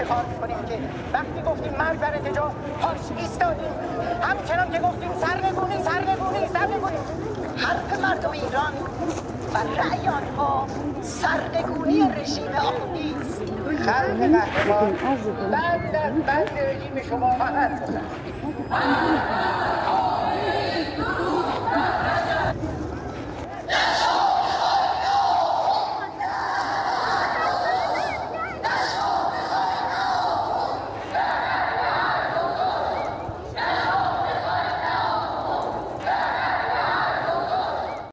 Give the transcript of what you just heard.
افتخار میکنیم که وقتی گفتیم مرگ بر ارتجاع پاش ایستادیم، همچنان که گفتیم سرنگونی حرف مردم ایران و رأی آنها سرنگونی رژیم آخوندی است. خلق قهرمان بند از بند رژیم شما خواهد